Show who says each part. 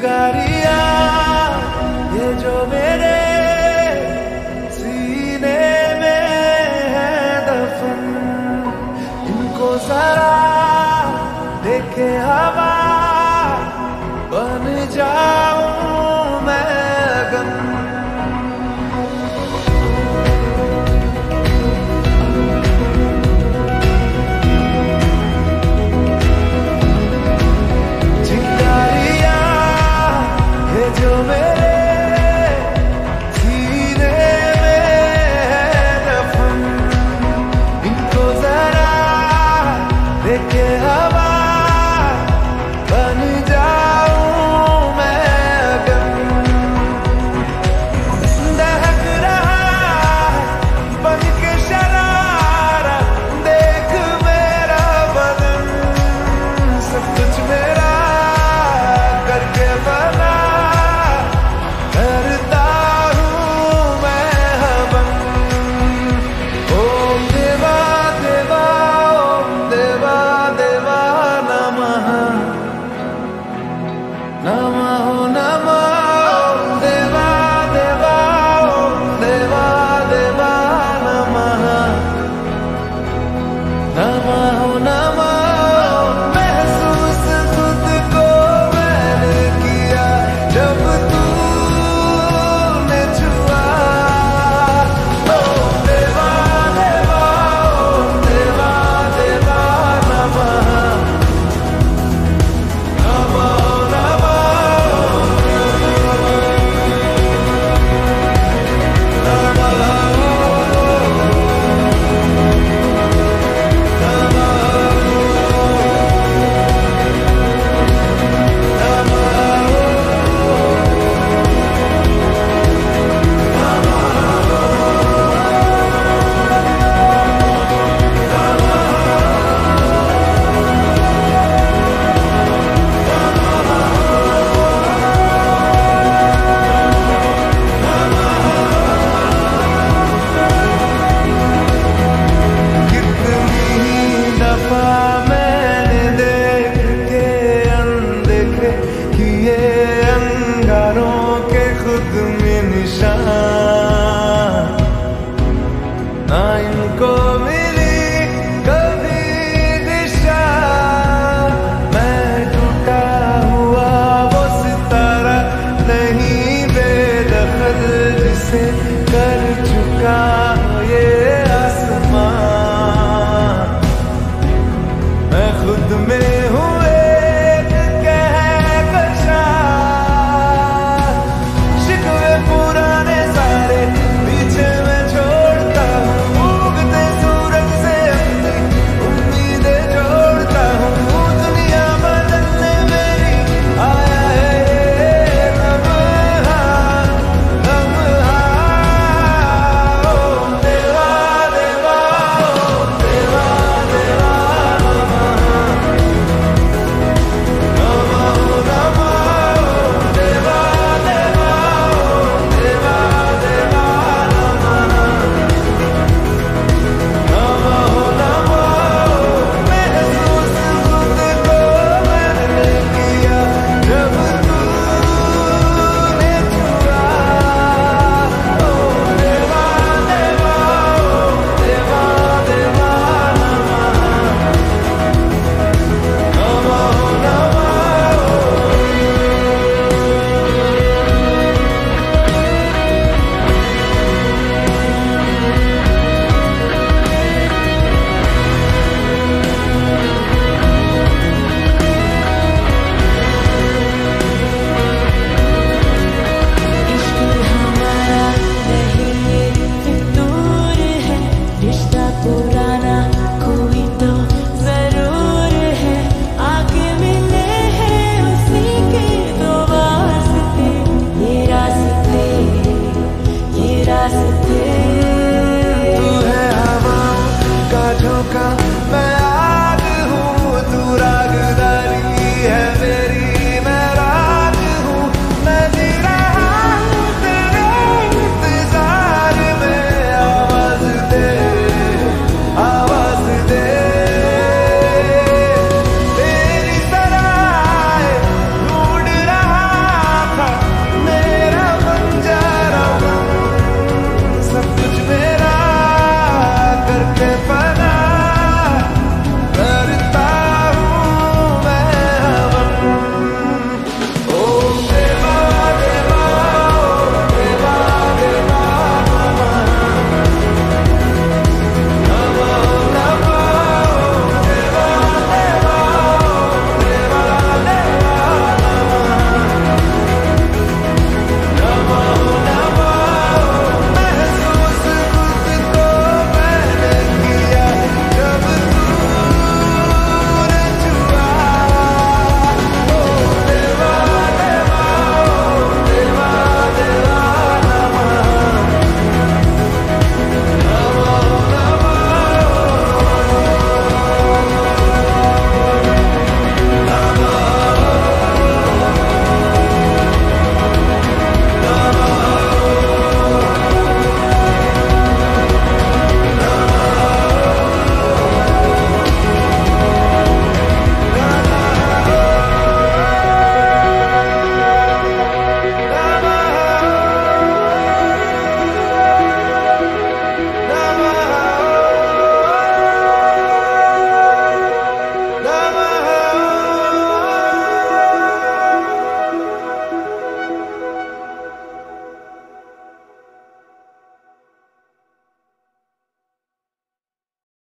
Speaker 1: चिंगारियां ये जो मेरे सीने में है दफन, इनको जरा देखे हवा बन जाऊं मैं अगन। जो मेरे सीने में है दफन, इनको जरा देखे हवा बन जाऊं मैं अगन। दहक रहा बन के शरारा, देख मेरा बदन, सब कुछ मेरा करके बना करता हूँ मैं हवन। ओम देवा देवा, ओम देवा देवा नमः, नमः नमः। ओम देवा देवा, ओम देवा देवा नमः, नमः नमः। महसूस खुद को मैंने किया जब तूने छुआ। ओम देवा देवा, ओम देवा देवा नमः, नमः नमः। कितनी दफा मैंने देख के अनदेखे किए अंगारों के खुद में निशान, ना इनको मिली कभी दिशा। मैं टूटा हुआ वो सितारा नहीं बेदखल, जिसे कर चुका हो ये आसमां। मैं खुद में हूँ